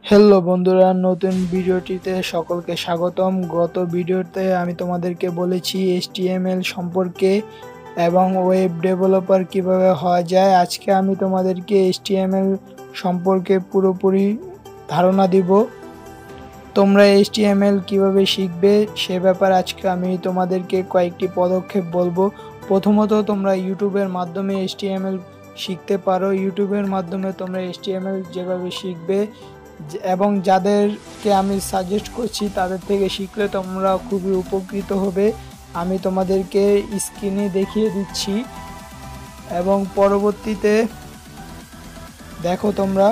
Hello বন্ধুরা, নতুন ভিডিওটিতে সকলকে স্বাগতম। গত ভিডিওতে আমি তোমাদেরকে বলেছি HTML সম্পর্কে এবং ওয়েব ডেভেলপার কিভাবে হওয়া যায়। আজকে আমি তোমাদেরকে HTML সম্পর্কে পুরোপুরি ধারণা দিব। তোমরা HTML কিভাবে শিখবে সে ব্যাপারে আজকে আমি তোমাদেরকে কয়েকটি পদক্ষেপ বলবো। প্রথমত, তোমরা ইউটিউবের মাধ্যমে HTML শিখতে পারো। ইউটিউবের মাধ্যমে তোমরা HTML যেভাবে শিখবে এবং যাদেরকে আমি সাজেস্ট করছি তাদের থেকে শিখলে তোমরা খুবই উপকৃত হবে। আমি তোমাদেরকে স্ক্রিনে দেখিয়ে দিচ্ছি এবং পরবর্তীতে দেখো তোমরা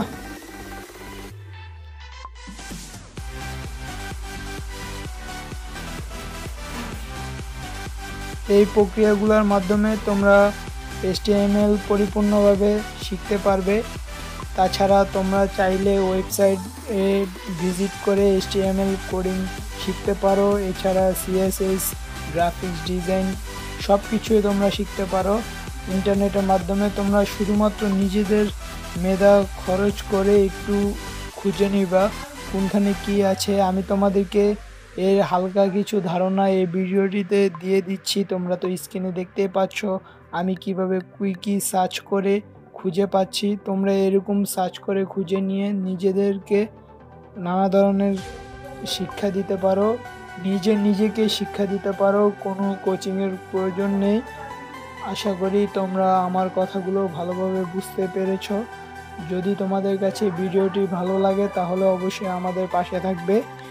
এই প্রক্রিয়াগুলোর মাধ্যমে তোমরা HTML পরিপূর্ণভাবে শিখতে পারবে। তাছাড়া তোমরা চাইলে ওয়েবসাইটে ভিজিট করে HTML কোডিং শিখতে পারো। এছাড়া CSS, গ্রাফিক্স ডিজাইন সব কিছুই তোমরা শিখতে পারো ইন্টারনেটের মাধ্যমে। তোমরা শুধুমাত্র নিজেদের মেধা খরচ করে একটু খুঁজে নিবা কোনখানে কি আছে। আমি তোমাদেরকে এর হালকা কিছু ধারণা এই ভিডিওটিতে দিয়ে দিচ্ছি। তোমরা তো স্ক্রিনে দেখতেই পাচ্ছ আমি কিভাবে কুইকি সার্চ করে খুঁজে পাচ্ছি। তোমরা এরকম সার্চ করে খুঁজে নিয়ে নিজেদেরকে নানা ধরনের শিক্ষা দিতে পারো, নিজেকে শিক্ষা দিতে পারো। কোনো কোচিংয়ের প্রয়োজন নেই। আশা করি তোমরা আমার কথাগুলো ভালোভাবে বুঝতে পেরেছো। যদি তোমাদের কাছে ভিডিওটি ভালো লাগে তাহলে অবশ্যই আমাদের পাশে থাকবে।